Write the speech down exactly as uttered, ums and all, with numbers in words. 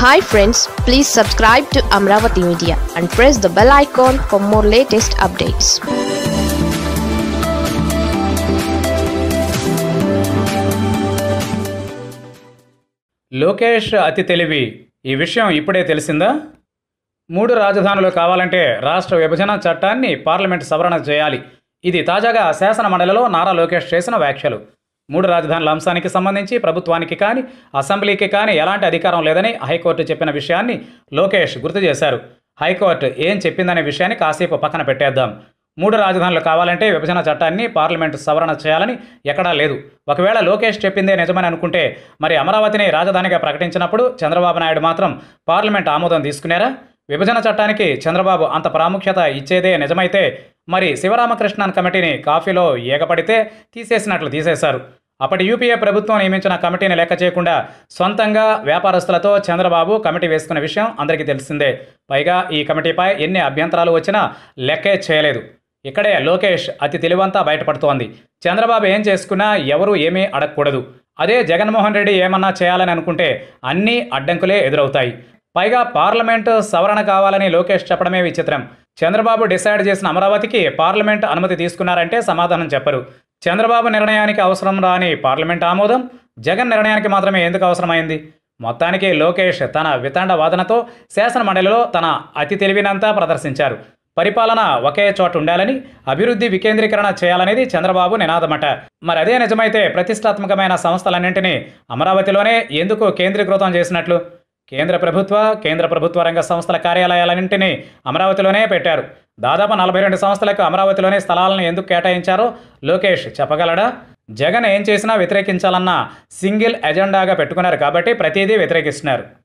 Hi friends, please subscribe to Amaravathi Media and press the bell icon for more latest updates. Lokesh అతి తెలివి ఈ విషయం ఇప్పుడే తెలిసిందా? మూడు రాజధానులు కావాలంటే రాష్ట్ర విభజన చట్టాన్ని పార్లమెంట్ సవరణ చేయాలి. ఇది తాజాగా శాసన మండలిలో నారా లోకేష్ చేసిన వ్యాఖ్యలు. మూడు రాజధానుల అంశానికి సంబంధించి ప్రభుత్వానికి కానీ అసెంబ్లీకి కానీ ఎలాంటి అధికారం లేదని హైకోర్టు చెప్పిన విషయాన్ని లోకేష్ గుర్తు చేశారు. హైకోర్టు ఏం చెప్పిందనే విషయాన్ని కాసేపు పక్కన పెట్టేద్దాం. మూడు రాజధానులు కావాలంటే విభజన చట్టాన్ని పార్లమెంటు సవరణ చేయాలని ఎక్కడా లేదు. ఒకవేళ లోకేష్ చెప్పిందే నిజమని అనుకుంటే మరి అమరావతిని రాజధానిగా ప్రకటించినప్పుడు చంద్రబాబు నాయుడు మాత్రం పార్లమెంట్ ఆమోదం తీసుకున్నారా? విభజన చట్టానికి చంద్రబాబు అంత ప్రాముఖ్యత ఇచ్చేదే నిజమైతే మరి శివరామకృష్ణన్ కమిటీని కాఫీలో ఏగపడితే తీసేసినట్లు తీసేశారు. అప్పటి యూపీఏ ప్రభుత్వం నియమించిన కమిటీని లెక్క చేయకుండా సొంతంగా వ్యాపారస్తులతో చంద్రబాబు కమిటీ వేసుకున్న విషయం అందరికీ తెలిసిందే. పైగా ఈ కమిటీపై ఎన్ని అభ్యంతరాలు వచ్చినా లెక్కే చేయలేదు. ఇక్కడే లోకేష్ అతి తెలివంతా బయటపడుతోంది. చంద్రబాబు ఏం చేసుకున్నా ఎవరూ ఏమీ అడగకూడదు. అదే జగన్మోహన్ రెడ్డి ఏమన్నా చేయాలని అనుకుంటే అన్నీ అడ్డంకులే ఎదురవుతాయి. పైగా పార్లమెంటు సవరణ కావాలని లోకేష్ చెప్పడమే విచిత్రం. చంద్రబాబు డిసైడ్ చేసిన అమరావతికి పార్లమెంట్ అనుమతి తీసుకున్నారంటే సమాధానం చెప్పరు. చంద్రబాబు నిర్ణయానికి అవసరం రాని పార్లమెంట్ ఆమోదం జగన్ నిర్ణయానికి మాత్రమే ఎందుకు అవసరమైంది? మొత్తానికి లోకేష్ తన వితండ వాదనతో శాసన మండలిలో తన అతి తెలివినంతా ప్రదర్శించారు. పరిపాలన ఒకే చోట ఉండాలని, అభివృద్ధి వికేంద్రీకరణ చేయాలనేది చంద్రబాబు నినాదమట. మరి అదే నిజమైతే ప్రతిష్టాత్మకమైన సంస్థలన్నింటినీ అమరావతిలోనే ఎందుకు కేంద్రీకృతం చేసినట్లు? కేంద్ర ప్రభుత్వ కేంద్ర ప్రభుత్వ రంగ సంస్థల కార్యాలయాలన్నింటినీ అమరావతిలోనే పెట్టారు. దాదాపు నలభై రెండు సంస్థలకు అమరావతిలోనే స్థలాలను ఎందుకు కేటాయించారో లోకేష్ చెప్పగలడా? జగన్ ఏం చేసినా వ్యతిరేకించాలన్న సింగిల్ ఎజెండాగా పెట్టుకున్నారు కాబట్టి ప్రతిదీ వ్యతిరేకిస్తున్నారు.